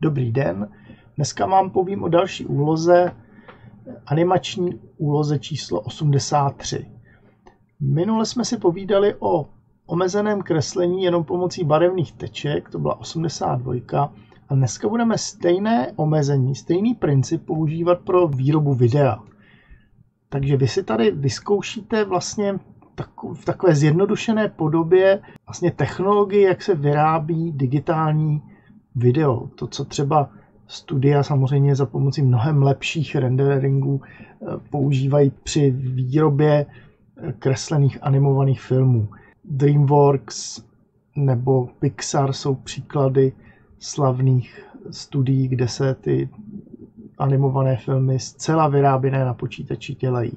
Dobrý den, dneska vám povím o další úloze, animační úloze číslo 83. Minule jsme si povídali o omezeném kreslení jenom pomocí barevných teček, to byla 82, a dneska budeme stejné omezení, stejný princip používat pro výrobu videa. Takže vy si tady vyzkoušíte vlastně v takové zjednodušené podobě vlastně technologii, jak se vyrábí digitální video. To, co třeba studia samozřejmě za pomocí mnohem lepších renderingů používají při výrobě kreslených animovaných filmů. DreamWorks nebo Pixar jsou příklady slavných studií, kde se ty animované filmy zcela vyráběné na počítači dělají.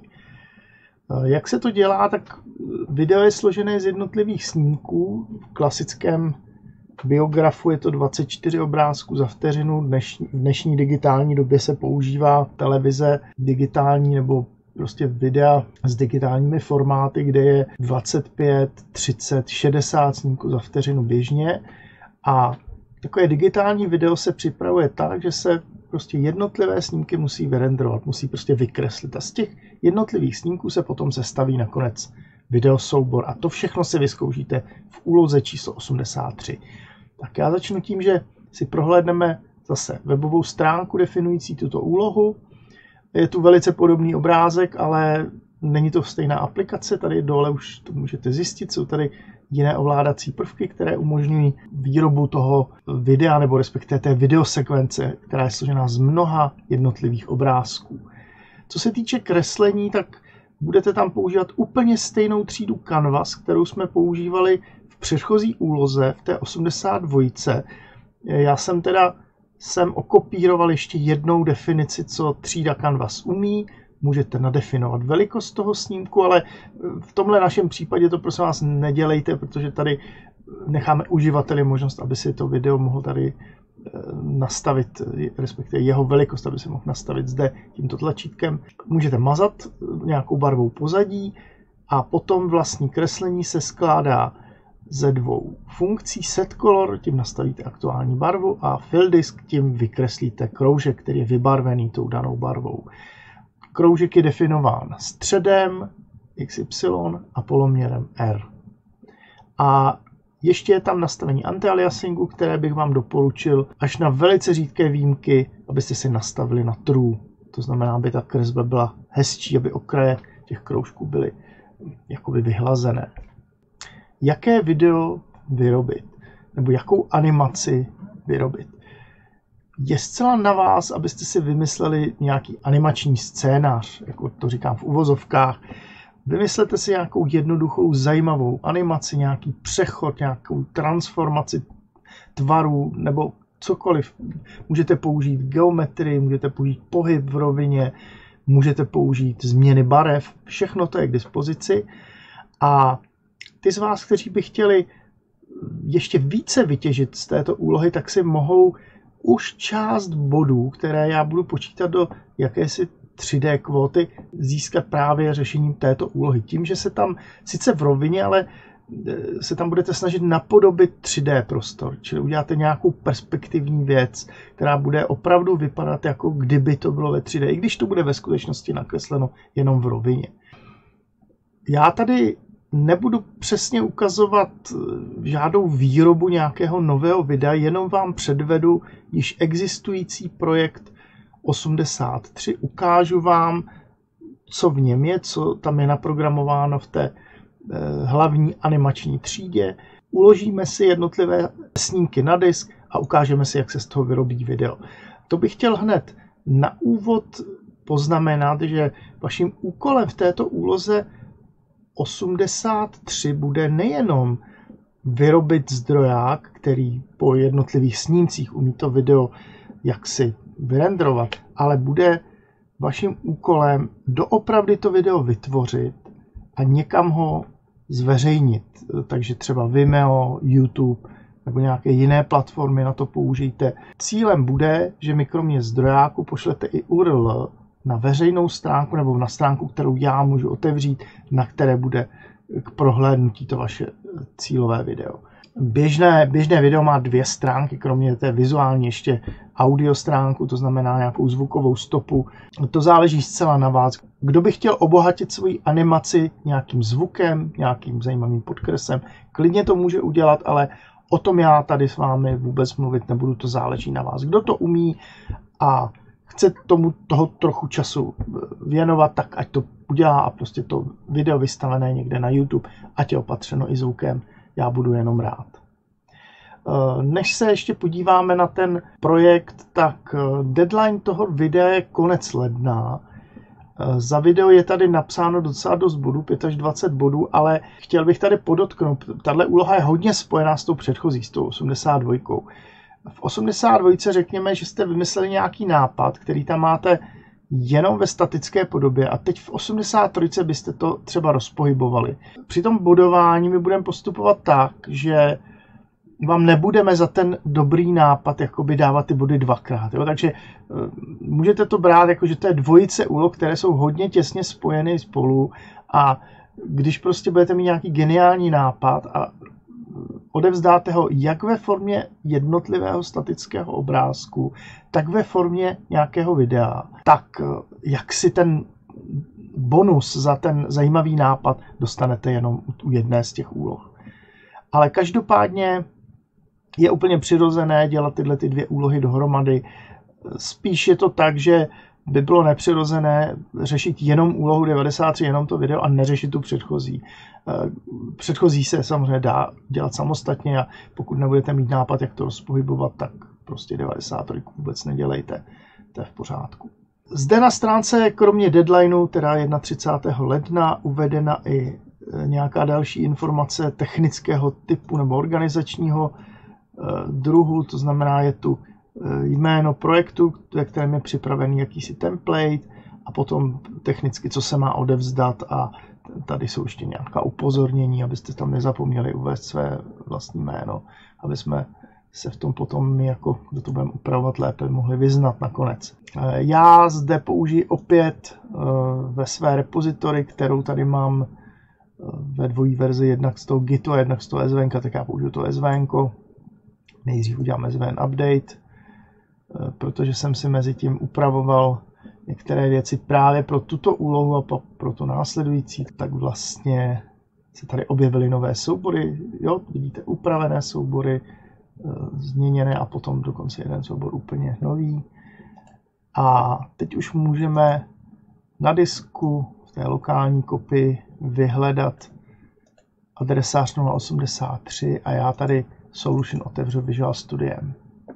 Jak se to dělá, tak video je složené z jednotlivých snímků. V klasickém biografu je to 24 obrázků za vteřinu. V dnešní digitální době se používá televize digitální nebo prostě videa s digitálními formáty, kde je 25, 30, 60 snímků za vteřinu běžně. A takové digitální video se připravuje tak, že se prostě jednotlivé snímky musí vyrenderovat, musí prostě vykreslit. A z těch jednotlivých snímků se potom sestaví nakonec videosoubor. A to všechno si vyzkoušíte v úloze číslo 83. Tak já začnu tím, že si prohlédneme zase webovou stránku definující tuto úlohu. Je tu velice podobný obrázek, ale není to stejná aplikace. Tady dole už to můžete zjistit. Jsou tady jiné ovládací prvky, které umožňují výrobu toho videa, nebo respektive té videosekvence, která je složená z mnoha jednotlivých obrázků. Co se týče kreslení, tak budete tam používat úplně stejnou třídu Canvas, kterou jsme používali v předchozí úloze, v té 82. Já jsem okopíroval ještě jednou definici, co třída Canvas umí. Můžete nadefinovat velikost toho snímku, ale v tomhle našem případě to prosím vás nedělejte, protože tady necháme uživateli možnost, aby si to video mohl tady nastavit, respektive jeho velikost, aby si mohl nastavit zde tímto tlačítkem. Můžete mazat nějakou barvou pozadí a potom vlastní kreslení se skládá ze dvou funkcí. Set color, tím nastavíte aktuální barvu, a fill disk, tím vykreslíte kroužek, který je vybarvený tou danou barvou. Kroužek je definován středem XY a poloměrem R. A ještě je tam nastavení anti-aliasingu, které bych vám doporučil až na velice řídké výjimky, abyste si nastavili na true. To znamená, aby ta kresba byla hezčí, aby okraje těch kroužků byly jakoby vyhlazené. Jaké video vyrobit? Nebo jakou animaci vyrobit? Je zcela na vás, abyste si vymysleli nějaký animační scénář, jako to říkám v uvozovkách. Vymyslete si nějakou jednoduchou, zajímavou animaci, nějaký přechod, nějakou transformaci tvarů nebo cokoliv. Můžete použít geometrii, můžete použít pohyb v rovině, můžete použít změny barev, všechno to je k dispozici. A ty z vás, kteří by chtěli ještě více vytěžit z této úlohy, tak si mohou už část bodů, které já budu počítat do jakési 3D kvóty, získat právě řešením této úlohy. Tím, že se tam sice v rovině, ale se tam budete snažit napodobit 3D prostor, čili uděláte nějakou perspektivní věc, která bude opravdu vypadat, jako kdyby to bylo ve 3D, i když to bude ve skutečnosti nakresleno jenom v rovině. Já tady nebudu přesně ukazovat žádnou výrobu nějakého nového videa, jenom vám předvedu již existující projekt 83. Ukážu vám, co v něm je, co tam je naprogramováno v té hlavní animační třídě. Uložíme si jednotlivé snímky na disk a ukážeme si, jak se z toho vyrobí video. To bych chtěl hned na úvod poznamenat, že vaším úkolem v této úloze 83 bude nejenom vyrobit zdroják, který po jednotlivých snímcích umí to video jaksi vyrenderovat, ale bude vaším úkolem doopravdy to video vytvořit a někam ho zveřejnit. Takže třeba Vimeo, YouTube nebo nějaké jiné platformy na to použijte. Cílem bude, že mi kromě zdrojáku pošlete i URL na veřejnou stránku nebo na stránku, kterou já můžu otevřít, na které bude k prohlédnutí to vaše cílové video. Běžné video má 2 stránky, kromě té vizuální ještě audio stránku, to znamená nějakou zvukovou stopu. To záleží zcela na vás. Kdo by chtěl obohatit svoji animaci nějakým zvukem, nějakým zajímavým podkresem, klidně to může udělat, ale o tom já tady s vámi vůbec mluvit nebudu, to záleží na vás. Kdo to umí a chce toho trochu času věnovat, tak ať to udělá a prostě to video vystavené někde na YouTube, ať je opatřeno i zvukem, já budu jenom rád. Než se ještě podíváme na ten projekt, tak deadline toho videa je konec ledna. Za video je tady napsáno docela dost bodů, 5 až 20 bodů, ale chtěl bych tady podotknout, tahle úloha je hodně spojená s tou předchozí, s tou 82. V 82 řekněme, že jste vymysleli nějaký nápad, který tam máte jenom ve statické podobě a teď v 83 byste to třeba rozpohybovali. Při tom bodování my budeme postupovat tak, že vám nebudeme za ten dobrý nápad jakoby dávat ty body 2krát. Jo? Takže můžete to brát jako, že to je dvojice úloh, které jsou hodně těsně spojeny spolu a když prostě budete mít nějaký geniální nápad a odevzdáte ho jak ve formě jednotlivého statického obrázku, tak ve formě nějakého videa, tak jak si ten bonus za ten zajímavý nápad dostanete jenom u jedné z těch úloh. Ale každopádně je úplně přirozené dělat tyhle 2 úlohy dohromady. Spíš je to tak, že by bylo nepřirozené řešit jenom úlohu 93, jenom to video a neřešit tu předchozí. Předchozí se samozřejmě dá dělat samostatně a pokud nebudete mít nápad, jak to rozpohybovat, tak prostě 93 vůbec nedělejte. To je v pořádku. Zde na stránce je kromě deadlineu, teda 31. ledna, uvedena i nějaká další informace technického typu nebo organizačního druhu, to znamená, je tu jméno projektu, ve kterém je připravený jakýsi template a potom technicky, co se má odevzdat a tady jsou ještě nějaká upozornění, abyste tam nezapomněli uvést své vlastní jméno, aby jsme se v tom potom my, jako kdo to budeme upravovat lépe, mohli vyznat nakonec. Já zde použiji opět ve své repozitory, kterou tady mám ve dvojí verzi, jednak z toho Gitu a jednak z toho SVN, tak já použiju to SVN. Nejdřív uděláme SVN update, protože jsem si mezi tím upravoval některé věci právě pro tuto úlohu a pro to následující, tak vlastně se tady objevily nové soubory, jo, vidíte upravené soubory, změněné a potom dokonce jeden soubor úplně nový. A teď už můžeme na disku v té lokální kopii vyhledat adresář 083 a já tady Solution otevřu Visual Studiem.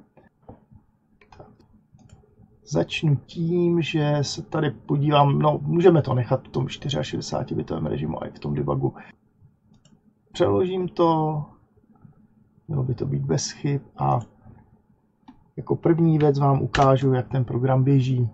Začnu tím, že se tady podívám, no můžeme to nechat v tom 64-bitovém režimu a i v tom debugu. Přeložím to, mělo by to být bez chyb a jako první věc vám ukážu, jak ten program běží.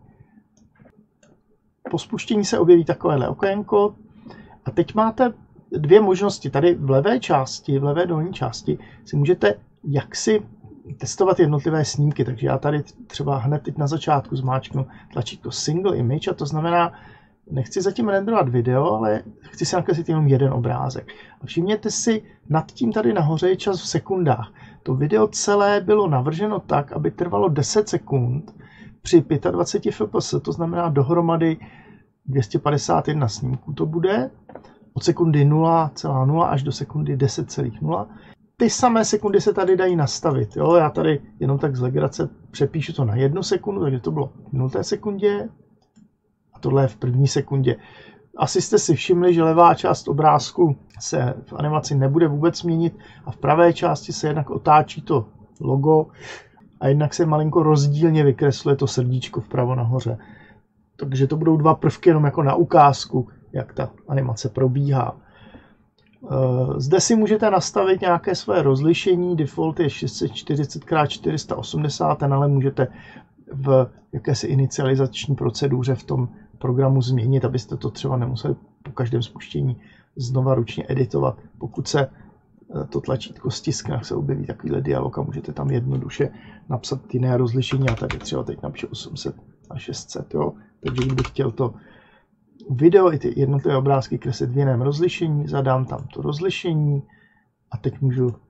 Po spuštění se objeví takovéhle okénko a teď máte 2 možnosti. Tady v levé části, v levé dolní části si můžete jaksi testovat jednotlivé snímky, takže já tady třeba hned teď na začátku zmáčknu tlačítko Single Image a to znamená, nechci zatím renderovat video, ale chci si nakreslit jenom jeden obrázek. A všimněte si, nad tím tady nahoře je čas v sekundách. To video celé bylo navrženo tak, aby trvalo 10 sekund při 25 fps, to znamená dohromady 251 snímků to bude, od sekundy 0,0 až do sekundy 10,0. Ty samé sekundy se tady dají nastavit. Jo? Já tady jenom tak z legrace přepíšu to na 1 sekundu, takže to bylo v 0. sekundě a tohle je v 1. sekundě. Asi jste si všimli, že levá část obrázku se v animaci nebude vůbec měnit a v pravé části se jednak otáčí to logo a jednak se malinko rozdílně vykresluje to srdíčko vpravo nahoře. Takže to budou 2 prvky jenom jako na ukázku, jak ta animace probíhá. Zde si můžete nastavit nějaké své rozlišení, default je 640x480, ten ale můžete v jakési inicializační proceduře v tom programu změnit, abyste to třeba nemuseli po každém spuštění znova ručně editovat. Pokud se to tlačítko stiskne, se objeví takovýhle dialog a můžete tam jednoduše napsat jiné rozlišení a tady třeba teď napíšu 800 a 600, jo. Takže kdybych chtěl to video i ty jednotlivé obrázky kreslit v jiném rozlišení, zadám tam to rozlišení a teď můžu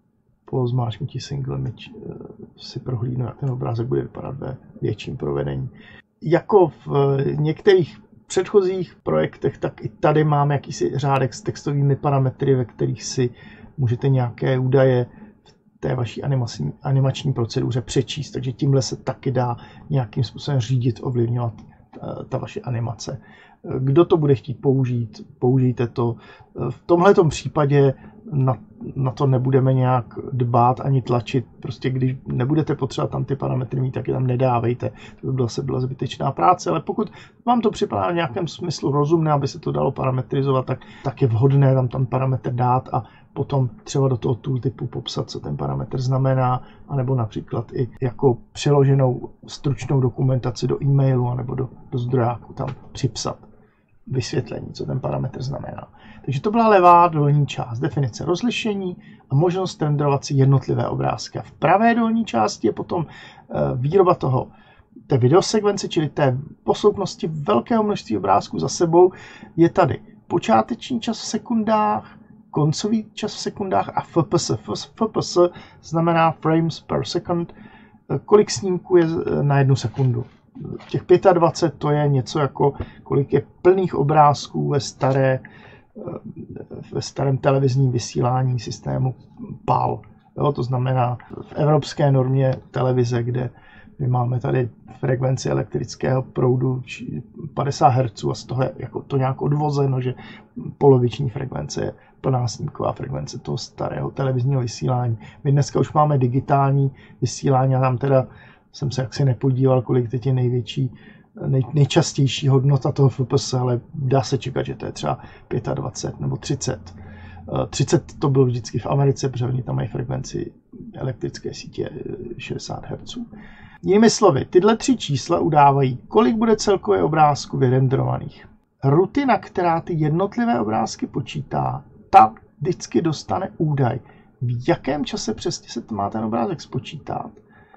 po zmáčknutí single image si prohlídnu, jak ten obrázek bude vypadat ve větším provedení. Jako v některých předchozích projektech, tak i tady mám jakýsi řádek s textovými parametry, ve kterých si můžete nějaké údaje v té vaší animační proceduře přečíst, takže tímhle se taky dá nějakým způsobem řídit, ovlivňovat ta vaše animace. Kdo to bude chtít použít, použijte to. V tomhletom případě na to nebudeme nějak dbát ani tlačit. Prostě když nebudete potřebovat tam ty parametry mít, tak je tam nedávejte. To by byla zbytečná práce, ale pokud vám to připadá v nějakém smyslu rozumné, aby se to dalo parametrizovat, tak je vhodné tam parametr dát a potom třeba do toho tooltipu popsat, co ten parametr znamená, anebo například i jako přeloženou stručnou dokumentaci do e-mailu anebo do zdrojáku tam připsat vysvětlení, co ten parametr znamená. Takže to byla levá dolní část, definice rozlišení a možnost renderovat si jednotlivé obrázky. A v pravé dolní části je potom výroba té videosekvence, čili té posloupnosti velkého množství obrázků za sebou. Je tady počáteční čas v sekundách, koncový čas v sekundách a FPS. FPS znamená frames per second, kolik snímků je na 1 sekundu. Těch 25 to je něco jako kolik je plných obrázků ve starém televizním vysílání systému PAL. Jo, to znamená v evropské normě televize, kde my máme tady frekvenci elektrického proudu 50 Hz a z toho je jako to nějak odvozeno, že poloviční frekvence je plná snímková frekvence toho starého televizního vysílání. My dneska už máme digitální vysílání a tam teda jsem se jaksi nepodíval, kolik teď je nejčastější hodnota toho FPS, ale dá se čekat, že to je třeba 25 nebo 30. 30 to bylo vždycky v Americe, protože oni tam mají frekvenci elektrické sítě 60 Hz. Jinými slovy, tyhle 3 čísla udávají, kolik bude celkově obrázků vyrenderovaných. Rutina, která ty jednotlivé obrázky počítá, ta vždycky dostane údaj, v jakém čase přesně se má ten obrázek spočítat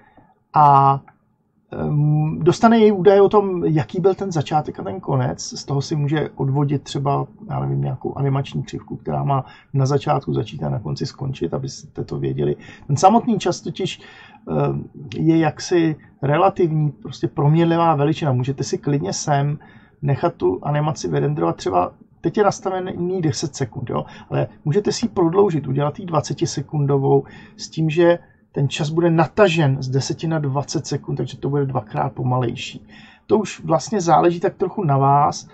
a dostane její údaje o tom, jaký byl ten začátek a ten konec. Z toho si může odvodit třeba, já nevím, nějakou animační křivku, která má na začátku začít a na konci skončit, abyste to věděli. Ten samotný čas totiž je jaksi relativní, prostě proměnlivá veličina. Můžete si klidně sem nechat tu animaci vyrenderovat třeba, teď je nastavený 10 sekund, jo? Ale můžete si ji prodloužit, udělat ji 20 sekundovou s tím, že ten čas bude natažen z 10 na 20 sekund, takže to bude 2x pomalejší. To už vlastně záleží tak trochu na vás.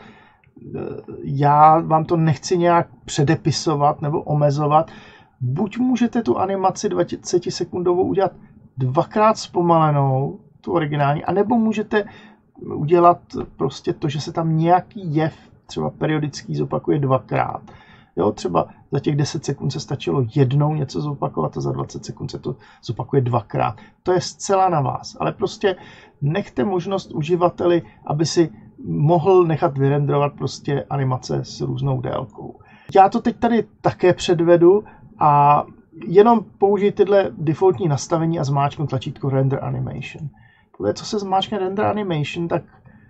Já vám to nechci nějak předepisovat nebo omezovat. Buď můžete tu animaci 20 sekundovou udělat 2x zpomalenou, tu originální, anebo můžete udělat prostě to, že se tam nějaký jev, třeba periodický, zopakuje 2x. Jo, třeba za těch 10 sekund se stačilo jednou něco zopakovat a za 20 sekund se to zopakuje 2x. To je zcela na vás, ale prostě nechte možnost uživateli, aby si mohl nechat vyrenderovat prostě animace s různou délkou. Já to teď tady také předvedu a jenom použij tyhle defaultní nastavení a zmáčknu tlačítko Render Animation. Podle co se zmáčkne Render Animation, tak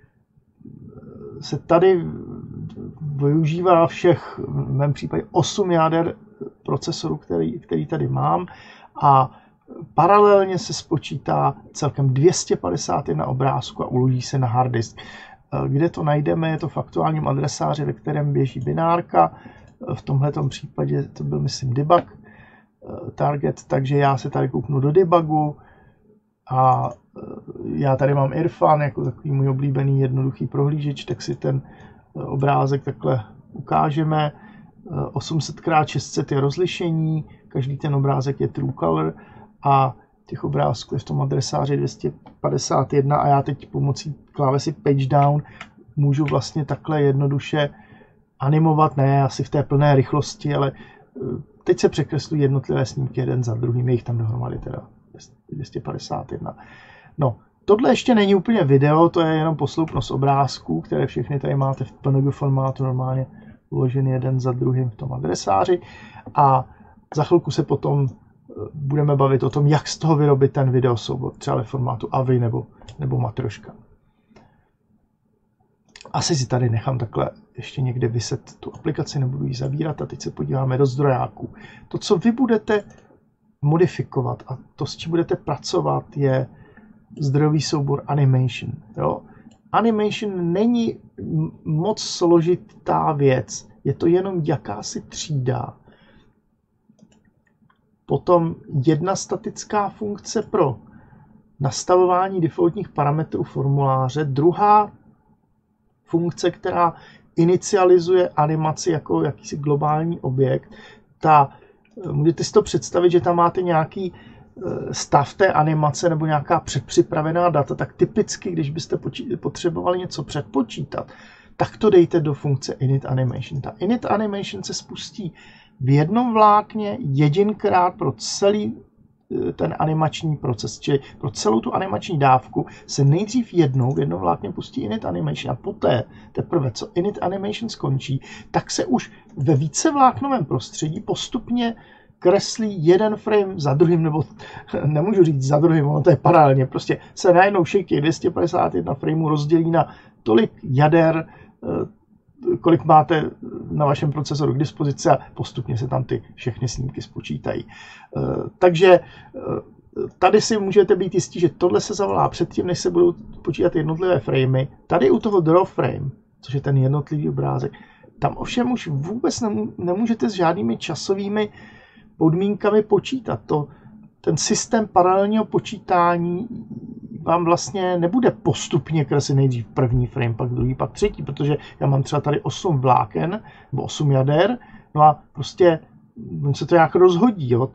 se tady využívá všech, v mém případě 8 jáder procesoru, který tady mám a paralelně se spočítá celkem 251 obrázků a uloží se na hard disk. Kde to najdeme, je to v aktuálním adresáři, ve kterém běží binárka. V tomhletom případě to byl, myslím, debug target, takže já se tady kouknu do debugu a já tady mám Irfan jako takový můj oblíbený jednoduchý prohlížeč, tak si ten obrázek takhle ukážeme. 800x600 je rozlišení, každý ten obrázek je true color a těch obrázků je v tom adresáři 251 a já teď pomocí klávesy page down můžu vlastně takhle jednoduše animovat, ne asi v té plné rychlosti, ale teď se překreslují jednotlivé snímky jeden za druhým, je jich tam dohromady teda 251. No, tohle ještě není úplně video, to je jenom posloupnost obrázků, které všechny tady máte v PNG formátu normálně uložený jeden za druhým v tom adresáři a za chvilku se potom budeme bavit o tom, jak z toho vyrobit ten videosoubor, třeba ve formátu AVI nebo Matroška. Asi si tady nechám takhle ještě někde vyset tu aplikaci, nebudu ji zavírat a teď se podíváme do zdrojáků. To, co vy budete modifikovat a to, s čím budete pracovat, je zdrojový soubor animation. Jo? Animation není moc složitá věc, je to jenom jakási třída. Potom jedna statická funkce pro nastavování defaultních parametrů formuláře, druhá funkce, která inicializuje animaci jako jakýsi globální objekt. Můžete si to představit, že tam máte nějaký stav té animace nebo nějaká předpřipravená data, tak typicky, když byste potřebovali něco předpočítat, tak to dejte do funkce init animation. Ta init animation se spustí v jednom vlákně jedinkrát pro celý ten animační proces, čili pro celou tu animační dávku se nejdřív jednou v jednom vlákně pustí init animation a poté teprve, co init animation skončí, tak se už ve vícevláknovém prostředí postupně kreslí jeden frame za druhým, nebo nemůžu říct za druhým, ono to je paralelně, prostě se najednou všech 251 frameů rozdělí na tolik jader, kolik máte na vašem procesoru k dispozici a postupně se tam ty všechny snímky spočítají. Takže tady si můžete být jistí, že tohle se zavolá předtím, než se budou počítat jednotlivé framey. Tady u toho draw frame, což je ten jednotlivý obrázek, tam ovšem už vůbec nemůžete s žádnými časovými podmínkami počítat. Ten systém paralelního počítání vám vlastně nebude postupně kreslit nejdřív první frame, pak druhý, pak třetí, protože já mám třeba tady 8 vláken, nebo 8 jader, no a prostě se to nějak rozhodí. Jo?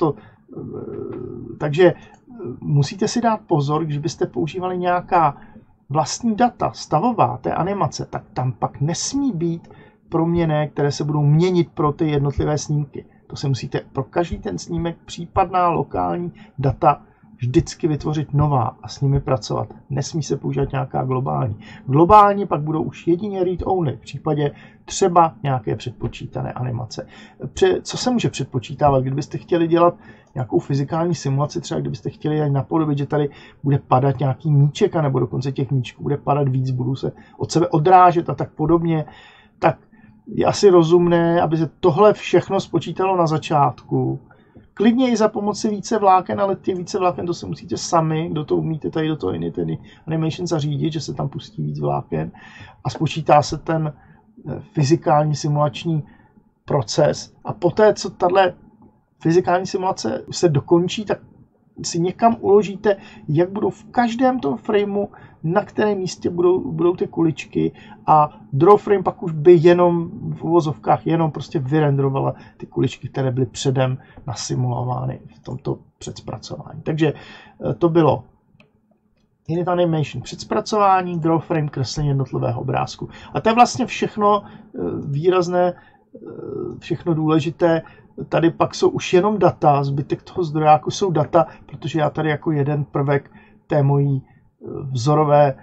Takže musíte si dát pozor, když byste používali nějaká vlastní data, stavová té animace, tak tam pak nesmí být proměnné, které se budou měnit pro ty jednotlivé snímky. To se musíte pro každý ten snímek případná lokální data vždycky vytvořit nová a s nimi pracovat. Nesmí se používat nějaká globální. Globální pak budou už jedině read-only, v případě třeba nějaké předpočítané animace. Co se může předpočítávat? Kdybyste chtěli dělat nějakou fyzikální simulaci, třeba kdybyste chtěli napodobit, že tady bude padat nějaký míček, nebo dokonce těch míčků bude padat víc, budou se od sebe odrážet a tak podobně, tak je asi rozumné, aby se tohle všechno spočítalo na začátku. Klidně i za pomoci více vláken, ale ty více vláken to se musíte sami, kdo to umíte tady do toho init animation zařídit, že se tam pustí víc vláken a spočítá se ten fyzikální simulační proces. A poté, co tahle fyzikální simulace se dokončí, tak si někam uložíte, jak budou v každém tom frameu, na kterém místě budou ty kuličky a draw frame pak už by jenom v uvozovkách jenom prostě vyrenderovala ty kuličky, které byly předem nasimulovány v tomto předzpracování. Takže to bylo init animation předzpracování, draw frame kreslení jednotlivého obrázku. A to je vlastně všechno výrazné, všechno důležité. Tady pak jsou už jenom data, zbytek toho zdrojáku jsou data, protože já tady jako jeden prvek té mojí vzorové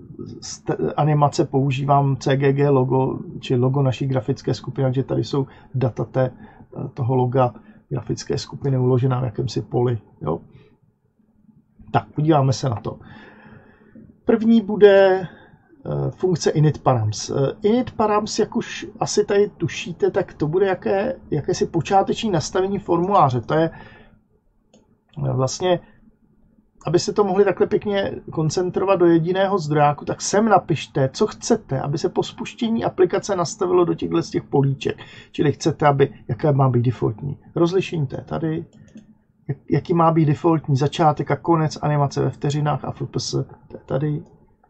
animace používám CGG logo, či logo naší grafické skupiny, takže tady jsou data toho loga grafické skupiny uložená v jakémsi poli. Jo? Tak, podíváme se na to. První bude funkce init params. Init params, jak už asi tady tušíte, tak to bude jakési počáteční nastavení formuláře. To je vlastně, abyste to mohli takhle pěkně koncentrovat do jediného zdrojáku, tak sem napište, co chcete, aby se po spuštění aplikace nastavilo do těchto z těch políček. Čili chcete, jaké má být defaultní rozlišení, to je tady, jaký má být defaultní začátek a konec animace ve vteřinách a FPS, to je tady.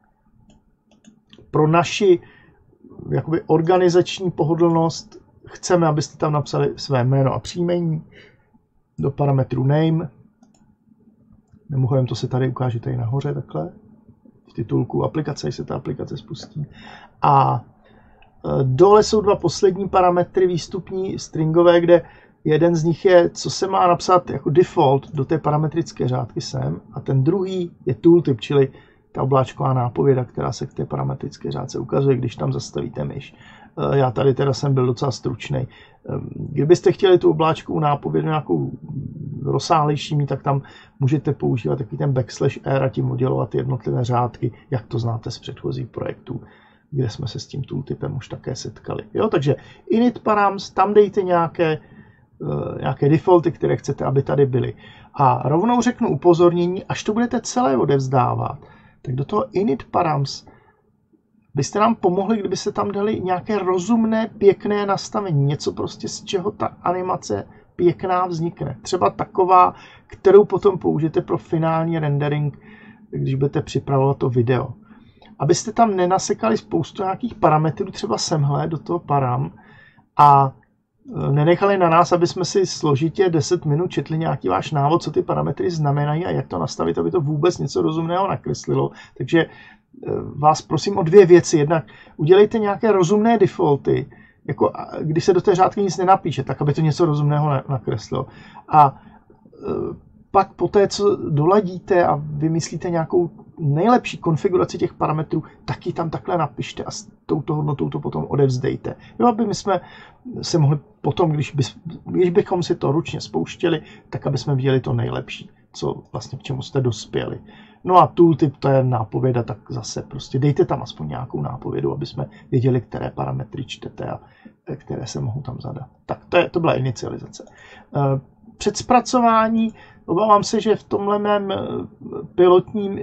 Pro naši jakoby organizační pohodlnost chceme, abyste tam napsali své jméno a příjmení do parametru name. Mimochodem to se tady ukáže tady nahoře takhle. V titulku aplikace, se ta aplikace spustí. A dole jsou dva poslední parametry výstupní stringové, kde jeden z nich je, co se má napsat jako default do té parametrické řádky sem. A ten druhý je tooltip, čili ta obláčková nápověda, která se k té parametrické řádce ukazuje, když tam zastavíte myš. Já tady teda jsem byl docela stručný. Kdybyste chtěli tu obláčkovou nápovědu nějakou rozsáhlejší mít, tak tam můžete používat takový ten /r a tím oddělovat jednotlivé řádky, jak to znáte z předchozích projektů, kde jsme se s tím tooltipem už také setkali. Jo, takže init params, tam dejte nějaké nějaké defaulty, které chcete, aby tady byly. A rovnou řeknu upozornění, až to budete celé odevzdávat, tak do toho init params byste nám pomohli, kdybyste tam dali nějaké rozumné, pěkné nastavení. Něco prostě, z čeho ta animace pěkná vznikne. Třeba taková, kterou potom použijete pro finální rendering, když budete připravovat to video. Abyste tam nenasekali spoustu nějakých parametrů, třeba semhle do toho param, a nenechali na nás, aby jsme si složitě 10 minut četli nějaký váš návod, co ty parametry znamenají a jak to nastavit, aby to vůbec něco rozumného nakreslilo. Takže vás prosím o 2 věci. Jednak udělejte nějaké rozumné defaulty, jako když se do té řádky nic nenapíše, tak aby to něco rozumného nakreslilo. A pak po té, co doladíte a vymyslíte nějakou nejlepší konfiguraci těch parametrů, tak ji tam takhle napište a s touto hodnotou to potom odevzdejte. Jo, aby my jsme se mohli potom, když bychom si to ručně spouštěli, tak aby jsme viděli to nejlepší, co vlastně k čemu jste dospěli. No a tooltip, to je nápověda, tak zase prostě dejte tam aspoň nějakou nápovědu, aby jsme věděli, které parametry čtete a které se mohou tam zadat. Tak to byla inicializace. Předzpracování, obávám se, že v tomhle mém pilotním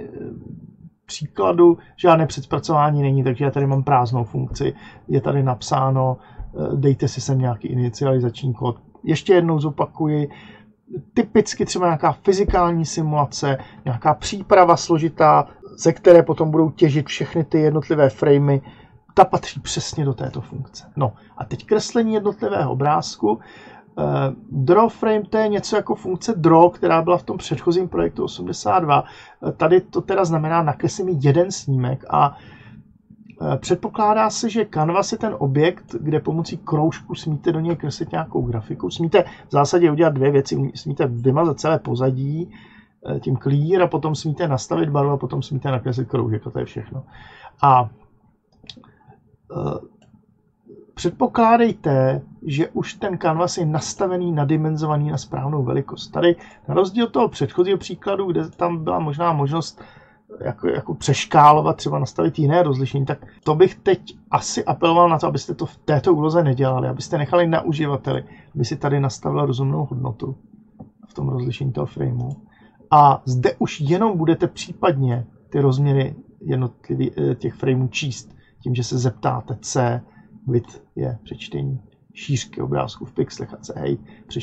příkladu žádné předzpracování není, takže já tady mám prázdnou funkci. Je tady napsáno, dejte si sem nějaký inicializační kód. Ještě jednou zopakuji, typicky třeba nějaká fyzikální simulace, nějaká příprava složitá, ze které potom budou těžit všechny ty jednotlivé framey, ta patří přesně do této funkce. No a teď kreslení jednotlivého obrázku. Draw frame, to je něco jako funkce draw, která byla v tom předchozím projektu 82. Tady to teda znamená, nakresli mi jeden snímek a předpokládá se, že canvas je ten objekt, kde pomocí kroužku smíte do něj kreslit nějakou grafiku. Smíte v zásadě udělat 2 věci. Smíte vymazat celé pozadí tím clear a potom smíte nastavit barvu a potom smíte nakreslit kroužek. A to je všechno. A předpokládejte, že už ten canvas je nastavený, nadimenzovaný na správnou velikost. Tady na rozdíl toho předchozího příkladu, kde tam byla možná možnost jako přeškálovat, třeba nastavit jiné rozlišení, tak to bych teď asi apeloval na to, abyste to v této úloze nedělali, abyste nechali na uživateli, aby si tady nastavil rozumnou hodnotu v tom rozlišení toho frameu. A zde už jenom budete případně ty rozměry jednotlivých těch frameů číst, tím, že se zeptáte C, width je přečtení šířky obrázku v pixlech a C, hej,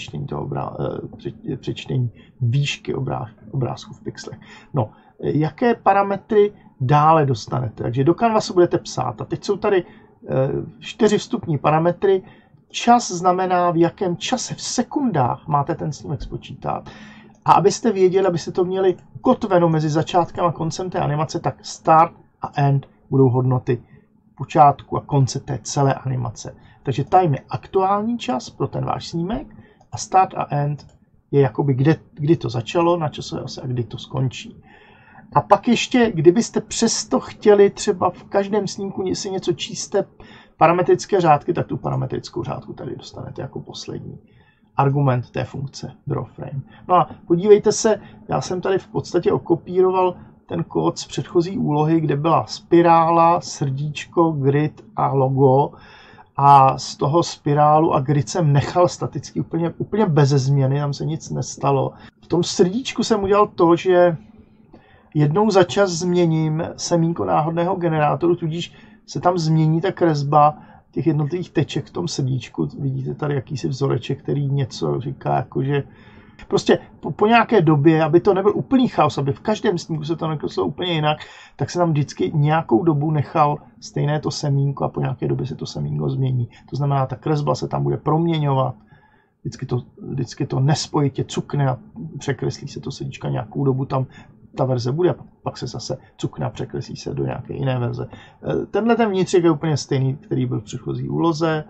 přečtení výšky obrázku v pixlech. No, jaké parametry dále dostanete? Takže do canvasu budete psát. A teď jsou tady 4 vstupní parametry. Čas znamená, v jakém čase, v sekundách máte ten snímek spočítat. A abyste věděli, abyste to měli kotveno mezi začátkem a koncem té animace, tak start a end budou hodnoty počátku a konce té celé animace. Takže time je aktuální čas pro ten váš snímek a start a end je jakoby kdy to začalo na časové ose a kdy to skončí. A pak ještě, kdybyste přesto chtěli třeba v každém snímku si něco číste parametrické řádky, tak tu parametrickou řádku tady dostanete jako poslední argument té funkce drawFrame. No a podívejte se, já jsem tady v podstatě okopíroval ten kód z předchozí úlohy, kde byla spirála, srdíčko, grid a logo. A z toho spirálu a grid jsem nechal staticky úplně beze změny, tam se nic nestalo. V tom srdíčku jsem udělal to, že jednou za čas změním semínko náhodného generátoru, tudíž se tam změní ta kresba těch jednotlivých teček v tom srdíčku. Vidíte tady jakýsi vzoreček, který něco říká, jakože prostě po nějaké době, aby to nebyl úplný chaos, aby v každém snímku se to nekreslilo úplně jinak, tak se tam vždycky nějakou dobu nechal stejné to semínko a po nějaké době se to semínko změní. To znamená, ta kresba se tam bude proměňovat, vždycky to nespojitě cukne a překreslí se to srdíčka nějakou dobu, tam ta verze bude a pak se zase cukne a překreslí se do nějaké jiné verze. Tenhle ten vnitřek je úplně stejný, který byl v předchozí úloze.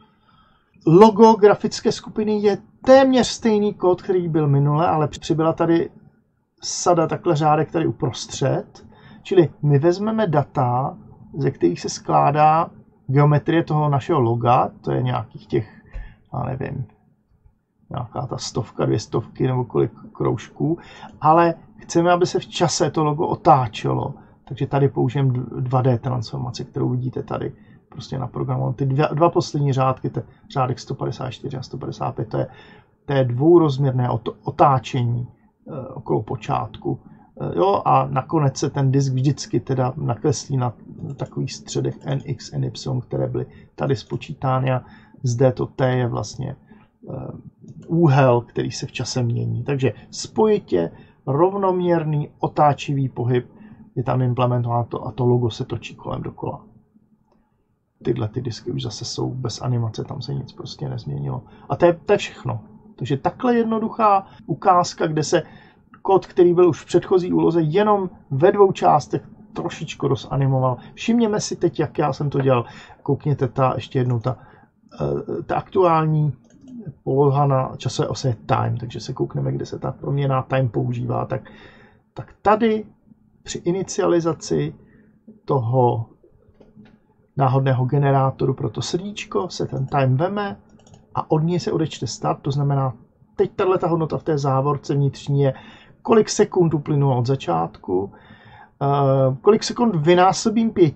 Logo grafické skupiny je téměř stejný kód, který byl minule, ale přibyla tady sada takhle řádek tady uprostřed. Čili my vezmeme data, ze kterých se skládá geometrie toho našeho loga, to je nějakých těch, já nevím, nějaká ta 100, 200 nebo kolik kroužků, ale chceme, aby se v čase to logo otáčelo, takže tady použijeme 2D transformaci, kterou vidíte tady prostě naprogramovat. Ty dva poslední řádky, to je řádek 154 a 155, to je dvourozměrné otáčení okolo počátku. Jo, a nakonec se ten disk vždycky teda nakreslí na takových středech NX, NY, které byly tady spočítány a zde to T je vlastně úhel, který se v čase mění. Takže spojitě rovnoměrný otáčivý pohyb je tam implementováno a to logo se točí kolem dokola. Tyhle ty disky už zase jsou bez animace, tam se nic prostě nezměnilo. A to je všechno. Takže takhle jednoduchá ukázka, kde se kód, který byl už v předchozí úloze, jenom ve dvou částech trošičku rozanimoval. Všimněme si teď, jak já jsem to dělal. Koukněte, ještě jednou, ta aktuální poloha na časové ose je time, takže se koukneme, kde se ta proměnná time používá. Tak tady při inicializaci toho náhodného generátoru pro to srdíčko se ten time veme a od něj se odečte start, to znamená, teď tato hodnota v té závorce vnitřní je, kolik sekund uplynulo od začátku, kolik sekund vynásobím 5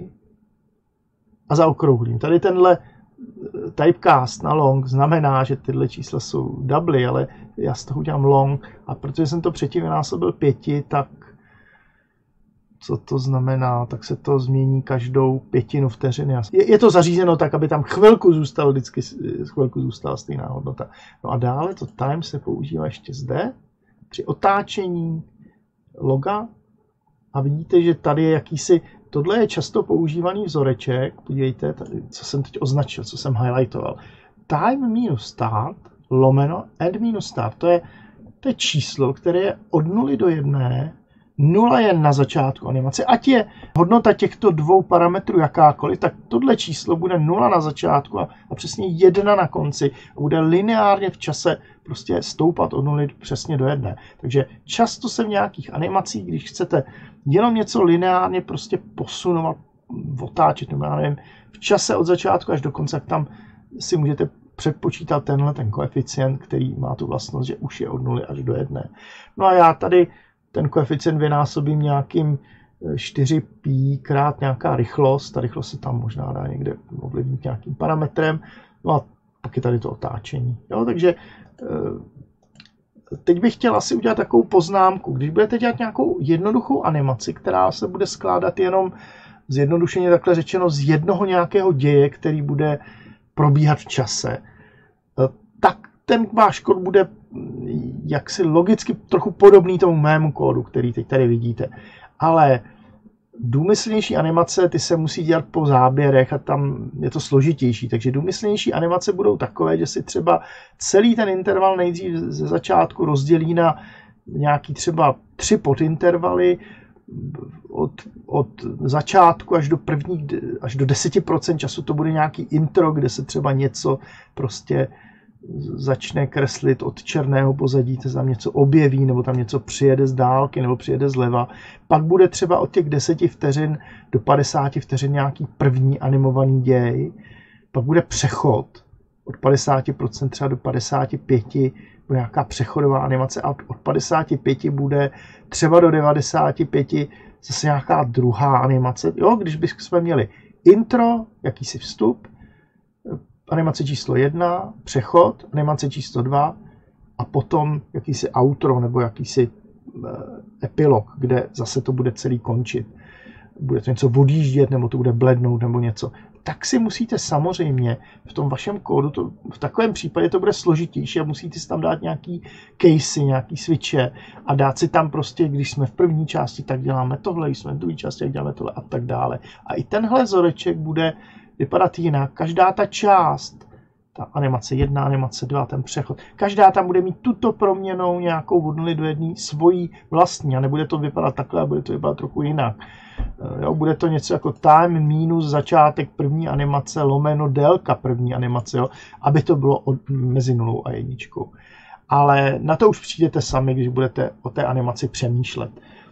a zaokrouhlím. Tady tenhle typecast na long znamená, že tyhle čísla jsou doubly, ale já z toho udělám long a protože jsem to předtím vynásobil 5, tak co to znamená, tak se to změní každou 1/5 vteřiny. Je to zařízeno tak, aby tam chvilku zůstala stejná hodnota. No a dále to time se používá ještě zde při otáčení loga a vidíte, že tady je jakýsi, tohle je často používaný vzoreček, podívejte, tady, co jsem teď označil, co jsem highlightoval. Time minus start lomeno end minus start, to je číslo, které je od 0 do 1, 0 je na začátku animace, ať je hodnota těchto dvou parametrů jakákoliv, tak tohle číslo bude 0 na začátku a přesně 1 na konci a bude lineárně v čase prostě stoupat od 0 přesně do 1. Takže často se v nějakých animacích, když chcete jenom něco lineárně prostě posunovat, otáčet, nebo já nevím, v čase od začátku až do konce, tak tam si můžete předpočítat ten koeficient, který má tu vlastnost, že už je od 0 až do 1. No a já tady ten koeficient vynásobím nějakým 4π krát nějaká rychlost. Ta rychlost se tam možná dá někde ovlivnit nějakým parametrem. No a pak je tady to otáčení. Jo, takže teď bych chtěl asi udělat takovou poznámku. Když budete dělat nějakou jednoduchou animaci, která se bude skládat jenom zjednodušeně takhle řečeno z jednoho nějakého děje, který bude probíhat v čase, tak ten váš kód bude jaksi logicky trochu podobný tomu mému kódu, který teď tady vidíte. Ale důmyslnější animace, ty se musí dělat po záběrech a tam je to složitější. Takže důmyslnější animace budou takové, že si třeba celý ten interval nejdřív ze začátku rozdělí na nějaký třeba 3 podintervaly od začátku až do 10% času to bude nějaký intro, kde se třeba něco prostě začne kreslit od černého pozadí, se tam něco objeví, nebo tam něco přijede z dálky, nebo přijede zleva. Pak bude třeba od těch 10 vteřin do 50 vteřin nějaký první animovaný děj. Pak bude přechod od 50% třeba do 55, bude nějaká přechodová animace a od 55 bude třeba do 95 zase nějaká druhá animace. Jo, když bychom měli intro, jakýsi vstup, animace číslo 1, přechod, animace číslo 2 a potom jakýsi outro nebo jakýsi epilog, kde zase to bude celý končit. Bude to něco odjíždět, nebo to bude blednout, nebo něco. Tak si musíte samozřejmě v tom vašem kódu, v takovém případě to bude složitější a musíte si tam dát nějaký casey, nějaký switche a dát si tam prostě, když jsme v první části, tak děláme tohle, když jsme v druhé části, tak děláme tohle a tak dále. A i tenhle vzoreček bude vypadat jinak. Každá ta část, ta animace 1, animace 2, ten přechod, každá tam bude mít tuto proměnou nějakou od 0 do 1 svojí vlastní a nebude to vypadat takhle a bude to vypadat trochu jinak. Jo, bude to něco jako time minus začátek první animace lomeno délka první animace, jo, aby to bylo mezi 0 a 1. Ale na to už přijdete sami, když budete o té animaci přemýšlet.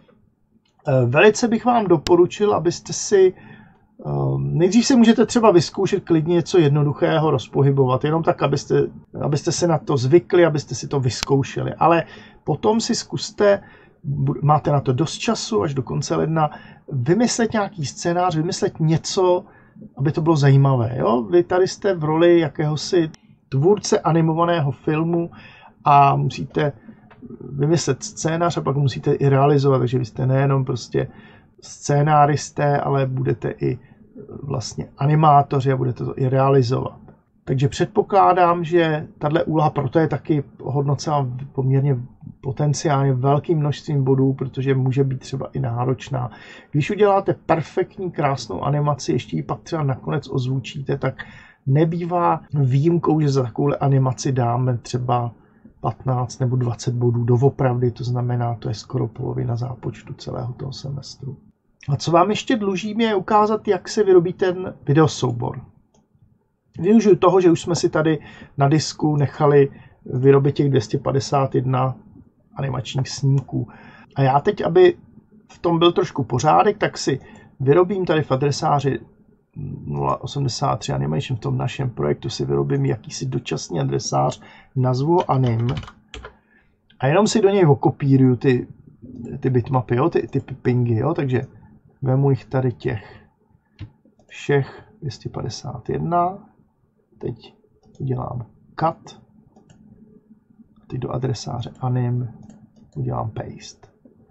Velice bych vám doporučil, abyste si nejdřív se můžete třeba vyzkoušet klidně něco jednoduchého rozpohybovat, jenom tak, abyste si na to zvykli, abyste si to vyzkoušeli. Ale potom si zkuste, máte na to dost času, až do konce ledna, vymyslet nějaký scénář, vymyslet něco, aby to bylo zajímavé. Jo? Vy tady jste v roli jakéhosi tvůrce animovaného filmu a musíte vymyslet scénář a pak musíte i realizovat, takže vy jste nejenom prostě scénáristé, ale budete i vlastně animátoři a budete to i realizovat. Takže předpokládám, že tahle úloha proto je taky hodnocena poměrně potenciálně velkým množstvím bodů, protože může být třeba i náročná. Když uděláte perfektní, krásnou animaci, ještě ji pak třeba nakonec ozvučíte, tak nebývá výjimkou, že za takovou animaci dáme třeba 15 nebo 20 bodů doopravdy, to znamená, to je skoro polovina zápočtu celého toho semestru. A co vám ještě dlužím, je ukázat, jak se vyrobí ten videosoubor. Využiju toho, že už jsme si tady na disku nechali vyrobit těch 251 animačních snímků. A já teď, aby v tom byl trošku pořádek, tak si vyrobím tady v adresáři 083 Animation, v tom našem projektu si vyrobím jakýsi dočasný adresář, nazvu ho anim a jenom si do něj okopíruju ty bitmapy, jo, ty pingy, jo, takže vemu jich tady těch všech 251, teď udělám cut, teď do adresáře anim udělám paste.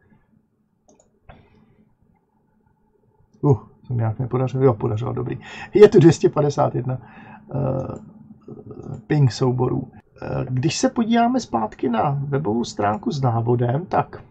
To nějak nepodařilo, jo, podařilo, dobrý. Je tu 251 ping souborů. Když se podíváme zpátky na webovou stránku s návodem, tak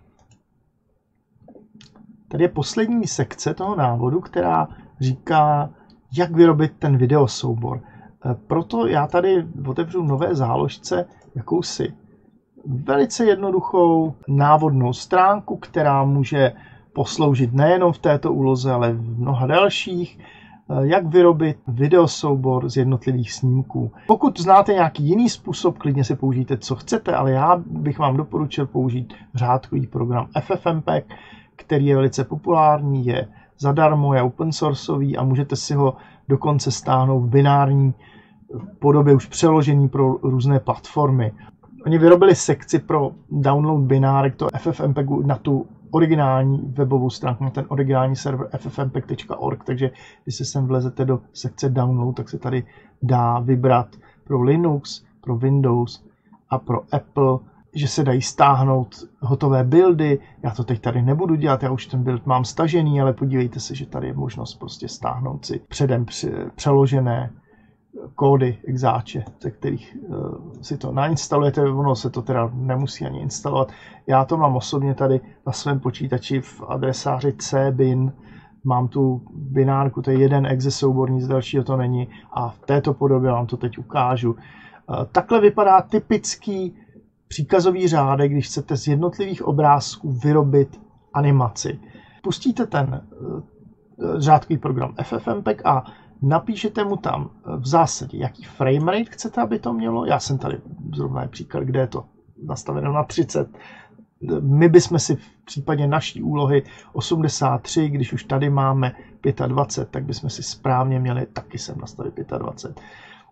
tady je poslední sekce toho návodu, která říká, jak vyrobit ten videosoubor. Proto já tady otevřu nové záložce jakousi velice jednoduchou návodnou stránku, která může posloužit nejenom v této úloze, ale v mnoha dalších, jak vyrobit videosoubor z jednotlivých snímků. Pokud znáte nějaký jiný způsob, klidně si použijte, co chcete, ale já bych vám doporučil použít řádkový program FFmpeg, který je velice populární, je zadarmo, je open sourceový a můžete si ho dokonce stáhnout v binární podobě už přeložený pro různé platformy. Oni vyrobili sekci pro download binárek to FFmpegu na tu originální webovou stránku, na ten originální server ffmpeg.org, takže když se sem vlezete do sekce download, tak se tady dá vybrat pro Linux, pro Windows a pro Apple, že se dají stáhnout hotové buildy. Já to teď tady nebudu dělat, já už ten build mám stažený, ale podívejte se, že tady je možnost prostě stáhnout si předem přeložené kódy exáče, ze kterých si to nainstalujete, ono se to teda nemusí ani instalovat. Já to mám osobně tady na svém počítači v adresáři cbin, mám tu binárku, to je jeden exe soubor, nic dalšího to není a v této podobě vám to teď ukážu. Takhle vypadá typický příkazový řádek, když chcete z jednotlivých obrázků vyrobit animaci. Pustíte ten řádkový program FFmpeg a napíšete mu tam v zásadě, jaký framerate chcete, aby to mělo. Já jsem tady zrovna příklad, kde je to nastaveno na 30. My bychom si v případě naší úlohy 83, když už tady máme 25, tak bychom si správně měli taky sem nastavit 25.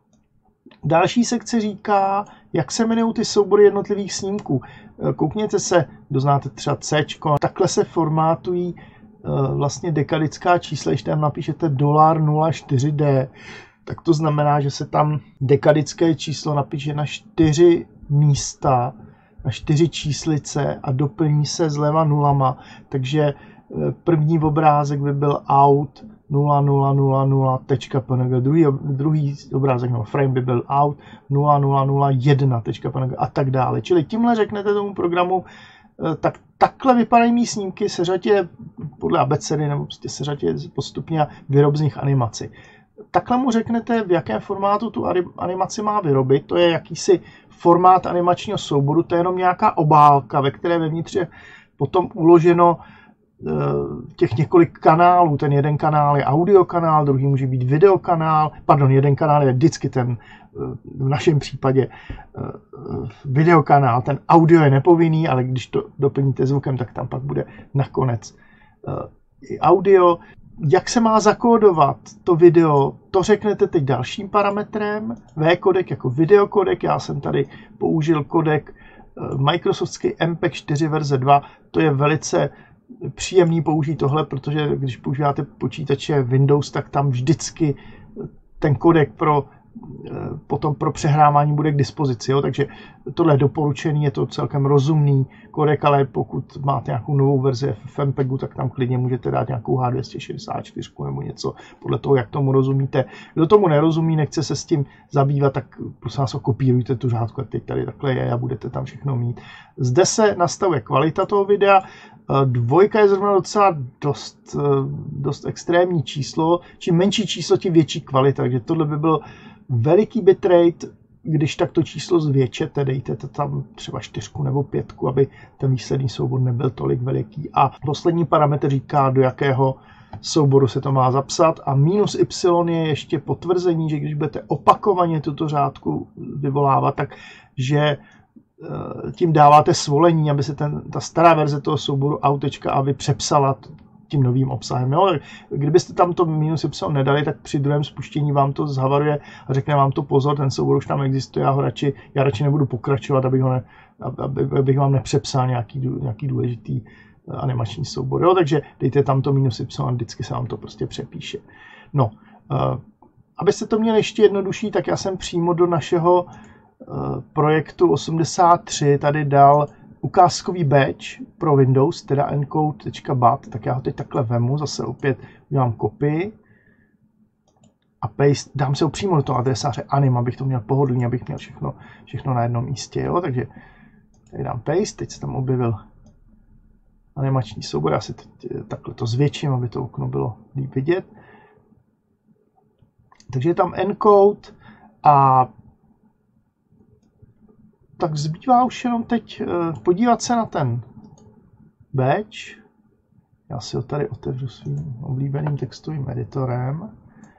Další sekce říká, jak se jmenují ty soubory jednotlivých snímků. Koukněte se, kdo znáte třeba C, takhle se formátují vlastně dekadická čísla, když tam napíšete $04D, tak to znamená, že se tam dekadické číslo napíše na 4 místa, na 4 číslice a doplní se zleva nulama, takže první obrázek by byl out 0000.png, druhý obrázek nebo frame by byl out 0001.png a tak dále. Čili tímhle řeknete tomu programu, takhle vypadají mý snímky, seřadě podle abecedy nebo prostě seřadě postupně a vyrob z nich animaci. Takhle mu řeknete, v jakém formátu tu animaci má vyrobit, to je jakýsi formát animačního souboru, to je jenom nějaká obálka, ve které vevnitř je potom uloženo těch několik kanálů. Ten jeden kanál je audio kanál, druhý může být video kanál, pardon, jeden kanál je vždycky ten, v našem případě video kanál, ten audio je nepovinný, ale když to doplníte zvukem, tak tam pak bude nakonec i audio. Jak se má zakódovat to video, to řeknete teď dalším parametrem, V-kodek jako videokodek, já jsem tady použil kodek Microsoftský MPEG 4 verze 2, to je velice příjemný použít tohle, protože když používáte počítače Windows, tak tam vždycky ten kodek potom pro přehrávání bude k dispozici. Jo? Takže tohle je doporučený, je to celkem rozumný kodek, ale pokud máte nějakou novou verzi FFmpegu, tak tam klidně můžete dát nějakou H264 nebo něco, podle toho, jak tomu rozumíte. Kdo tomu nerozumí, nechce se s tím zabývat, tak prosím vás kopírujte tu řádku, jak teď tady takhle je a budete tam všechno mít. Zde se nastavuje kvalita toho videa. 2 je zrovna docela dost extrémní číslo. Čím menší číslo, tím větší kvalita. Takže tohle by byl veliký bitrate. Když tak to číslo zvětšete, dejte to tam třeba 4 nebo 5, aby ten výsledný soubor nebyl tolik veliký. A poslední parametr říká, do jakého souboru se to má zapsat. A -y je ještě potvrzení, že když budete opakovaně tuto řádku vyvolávat, takže tím dáváte svolení, aby se ta stará verze toho souboru out.avi přepsala tím novým obsahem. Jo? Kdybyste tam to -y nedali, tak při druhém spuštění vám to zhavaruje a řekne vám to pozor, ten soubor už tam existuje, já radši nebudu pokračovat, abych vám nepřepsal nějaký důležitý animační soubor. Jo? Takže dejte tam to -y a vždycky se vám to prostě přepíše. No, abyste to měli ještě jednodušší, tak já jsem přímo do našeho projektu 83 tady dal ukázkový badge pro Windows, teda encode.bat, tak já ho teď takhle vemu, zase opět udělám copy a paste, dám si ho přímo do toho adresáře anim, abych to měl pohodlně, abych měl všechno na jednom místě, jo? Takže tady dám paste, teď se tam objevil animační soubor, já si teď takhle to zvětším, aby to okno bylo líp vidět. Takže je tam encode a tak zbývá už jenom teď podívat se na ten badge. Já si ho tady otevřu svým oblíbeným textovým editorem.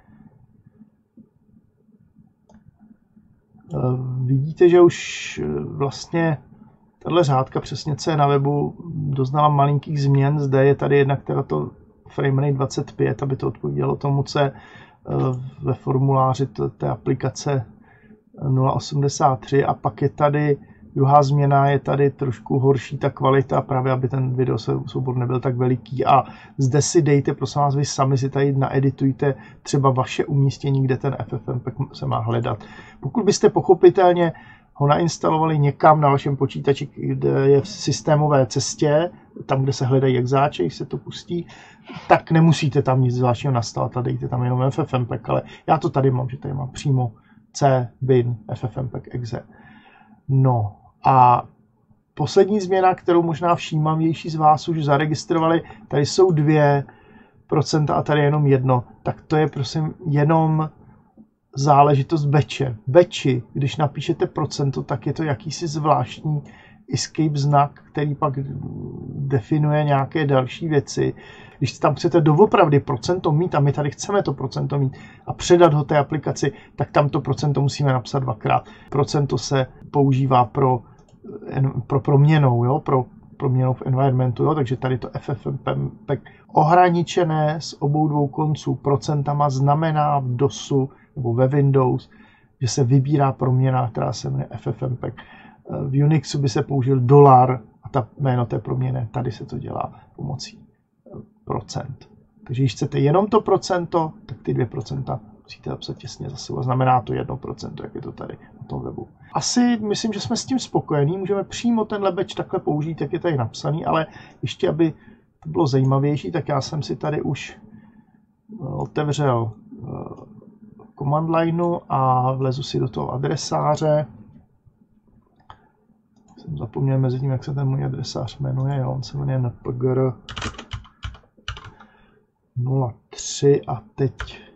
Vidíte, že už vlastně tato řádka, přesně co je na webu, doznala malinkých změn. Zde je tady jednak teda to framerate 25, aby to odpovídalo tomu, co je ve formuláři té aplikace 0.83 a pak je tady druhá změna, je tady trošku horší ta kvalita, právě aby ten video soubor nebyl tak veliký a zde si dejte, prosím vás, vy sami si tady naeditujte třeba vaše umístění, kde ten FFmpeg se má hledat. Pokud byste pochopitelně ho nainstalovali někam na vašem počítači, kde je v systémové cestě, tam, kde se hledají exáče, když se to pustí, tak nemusíte tam nic zvláštního nastavit a dejte tam jenom FFmpeg, ale já to tady mám, že tady mám přímo C, bin, FFmpeg, exe. No a poslední změna, kterou možná všímavější z vás už zaregistrovali, tady jsou 2% a tady jenom 1. Tak to je prosím jenom záležitost batche. Batchi, když napíšete procento, tak je to jakýsi zvláštní escape znak, který pak definuje nějaké další věci. Když tam chcete doopravdy procento mít, a my tady chceme to procento mít a předat ho té aplikaci, tak tam to procento musíme napsat 2krát. Procento se používá pro proměnou, jo? Pro proměnou v environmentu, jo? Takže tady to FFmpeg ohraničené z obou dvou konců procentama znamená v DOSu nebo ve Windows, že se vybírá proměna, která se jmenuje FFmpeg. V Unixu by se použil $, a ta jméno té proměny, tady se to dělá pomocí procent. Takže když chcete jenom to procento, tak ty 2% musíte napsat těsně za sebou. Znamená to 1%, jak je to tady na tom webu. Asi myslím, že jsme s tím spokojení. Můžeme přímo tenhle badge takhle použít, jak je tady napsaný, ale ještě, aby to bylo zajímavější, tak já jsem si tady už otevřel command lineu a vlezu si do toho adresáře. Jsem zapomněl mezi tím, jak se ten můj adresář jmenuje. Jo, on se jmenuje npgr 03 a teď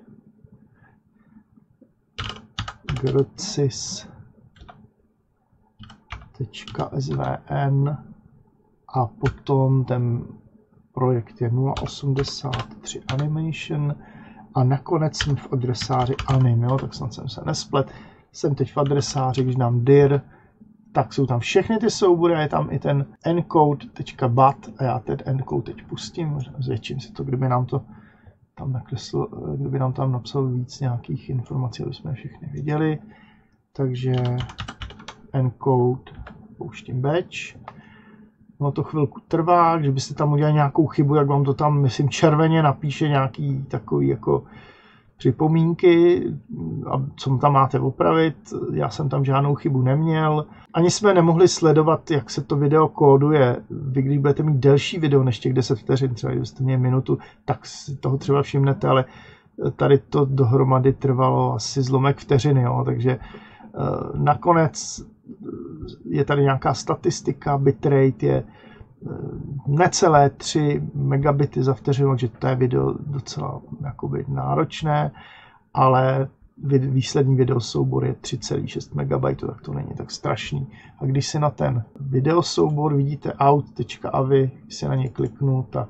grcis.svn a potom ten projekt je 083 animation a nakonec jsem v adresáři anim, jo, tak snad jsem se nesplet. Jsem teď v adresáři, když dám dir, tak jsou tam všechny ty soubory a je tam i ten encode.bat a já ten encode teď pustím, zvětším si to, kdyby nám to tam nakresl, kdyby nám tam napsal víc nějakých informací, aby jsme všechny viděli. Takže encode, pouštím batch. ono to chvilku trvá, když byste tam udělali nějakou chybu, jak vám to tam, myslím, červeně napíše nějaký takový jako připomínky, a co tam máte opravit. Já jsem tam žádnou chybu neměl. Ani jsme nemohli sledovat, jak se to video kóduje. Vy, když budete mít delší video než těch 10 vteřin, třeba kdybyste měli minutu, tak si toho třeba všimnete, ale tady to dohromady trvalo asi zlomek vteřiny, jo? Takže nakonec je tady nějaká statistika, bitrate je necelé 3 megabity za vteřinu, takže to je video docela jakoby náročné, ale výsledný videosoubor je 3,6 MB, tak to není tak strašný. A když si na ten videosoubor vidíte out.avi, když si na ně kliknu, tak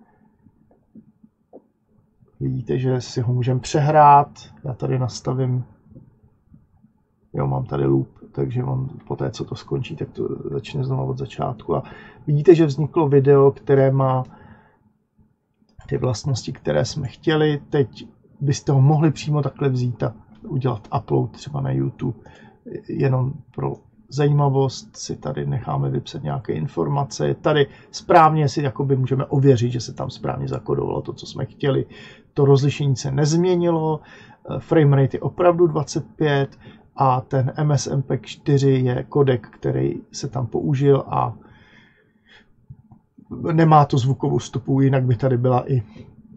vidíte, že si ho můžeme přehrát. Já tady nastavím, jo, mám tady loop, takže on po té, co to skončí, tak to začne znovu od začátku. A vidíte, že vzniklo video, které má ty vlastnosti, které jsme chtěli. Teď byste ho mohli přímo takhle vzít a udělat upload třeba na YouTube. Jenom pro zajímavost si tady necháme vypsat nějaké informace. Tady správně si jakoby můžeme ověřit, že se tam správně zakodovalo to, co jsme chtěli. To rozlišení se nezměnilo, framerate je opravdu 25 a ten MSMPEG 4 je kodek, který se tam použil a nemá to zvukovou stopu, jinak by tady byla i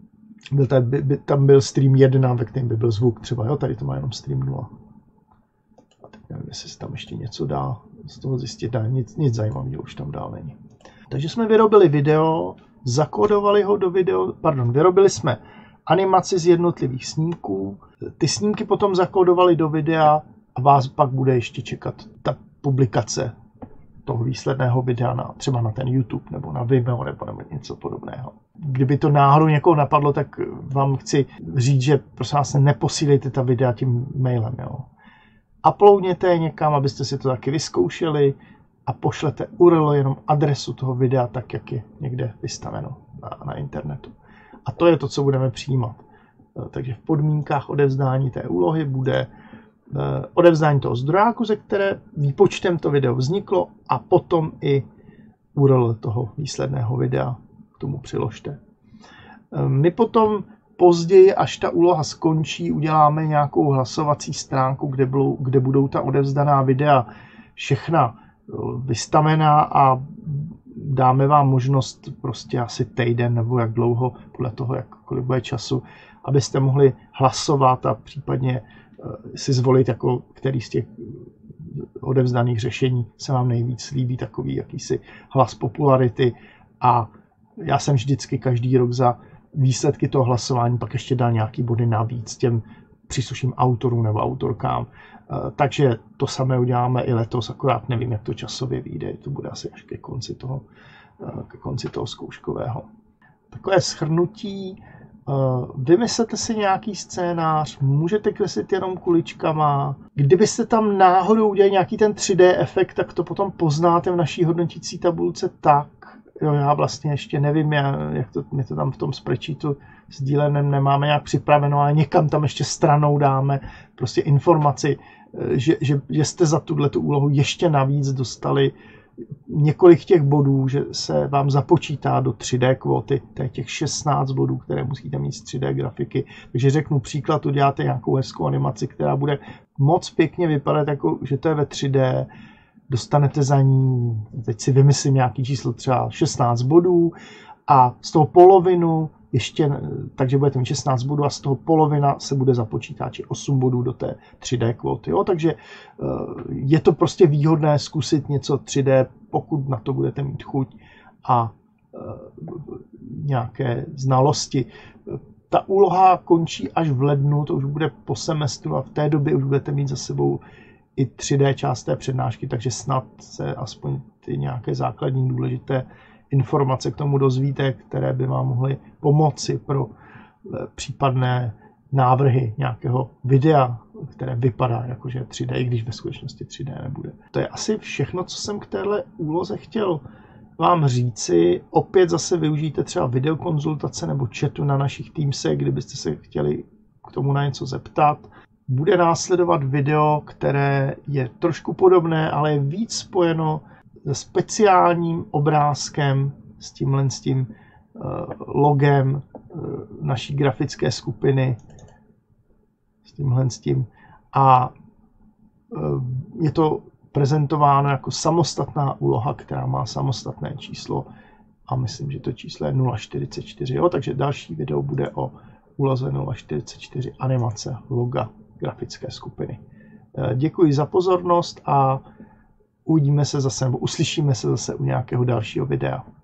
tam byl stream 1, ve kterém by byl zvuk třeba, jo, tady to má jenom stream 0. A teď nevím, jestli se tam ještě něco dá z toho zjistit, nic zajímavého už tam dál není. Takže jsme vyrobili video, zakódovali ho do video, vyrobili jsme animaci z jednotlivých snímků, ty snímky potom zakódovali do videa a vás pak bude ještě čekat ta publikace toho výsledného videa třeba na ten YouTube nebo na Vimeo nebo něco podobného. Kdyby to náhodou někoho napadlo, tak vám chci říct, že prosím vás neposílejte ta videa tím mailem. Jo. Uploadněte je někam, abyste si to taky vyzkoušeli a pošlete URL, jenom adresu toho videa, tak jak je někde vystaveno na internetu. A to je to, co budeme přijímat. Takže v podmínkách odevzdání té úlohy bude odevzdání toho zdrojáku, ze které výpočtem to video vzniklo, a potom i URL toho výsledného videa k tomu přiložte. My potom později, až ta úloha skončí, uděláme nějakou hlasovací stránku, kde budou ta odevzdaná videa všechna vystavená a dáme vám možnost prostě asi týden nebo jak dlouho, podle toho, kolik bude času, abyste mohli hlasovat a případně si zvolit, jako který z těch odevzdaných řešení se vám nejvíc líbí, takový jakýsi hlas popularity. A já jsem vždycky každý rok za výsledky toho hlasování pak ještě dal nějaký body navíc těm příslušným autorům nebo autorkám. Takže to samé uděláme i letos, akorát nevím, jak to časově vyjde. To bude asi až ke konci toho zkouškového. Takové shrnutí. Vymyslete si nějaký scénář, můžete kreslit jenom kuličkama. Kdybyste tam náhodou udělali nějaký ten 3D efekt, tak to potom poznáte v naší hodnotící tabulce tak. Jo, já vlastně ještě nevím, my to tam v tom spreadsheetu sdíleném nemáme nějak připraveno, ale někam tam ještě stranou dáme prostě informaci, že jste za tuto úlohu ještě navíc dostali několik těch bodů, že se vám započítá do 3D kvóty, to je těch 16 bodů, které musíte mít z 3D grafiky. Takže řeknu příklad, uděláte nějakou hezkou animaci, která bude moc pěkně vypadat, jako že to je ve 3D, dostanete za ní, teď si vymyslím nějaký číslo, třeba 16 bodů a z toho polovinu ještě, takže budete mít 16 bodů a z toho polovina se bude započítat, či 8 bodů do té 3D kvóty. Jo? Takže je to prostě výhodné zkusit něco 3D, pokud na to budete mít chuť a nějaké znalosti. Ta úloha končí až v lednu, to už bude po semestru a v té době už budete mít za sebou i 3D část té přednášky, takže snad se aspoň ty nějaké základní důležité informace k tomu dozvíte, které by vám mohly pomoci pro případné návrhy nějakého videa, které vypadá jakože 3D, i když ve skutečnosti 3D nebude. To je asi všechno, co jsem k téhle úloze chtěl vám říci. Opět zase využijte třeba videokonzultace nebo chatu na našich Teamsech, kdybyste se chtěli k tomu na něco zeptat. Bude následovat video, které je trošku podobné, ale je víc spojeno se speciálním obrázkem s tím logem naší grafické skupiny, s tím. A je to prezentováno jako samostatná úloha, která má samostatné číslo a myslím, že to číslo je 0,44. Jo? Takže další video bude o úloze 0,44 animace loga grafické skupiny. Děkuji za pozornost a uvidíme se zase, nebo uslyšíme se zase u nějakého dalšího videa.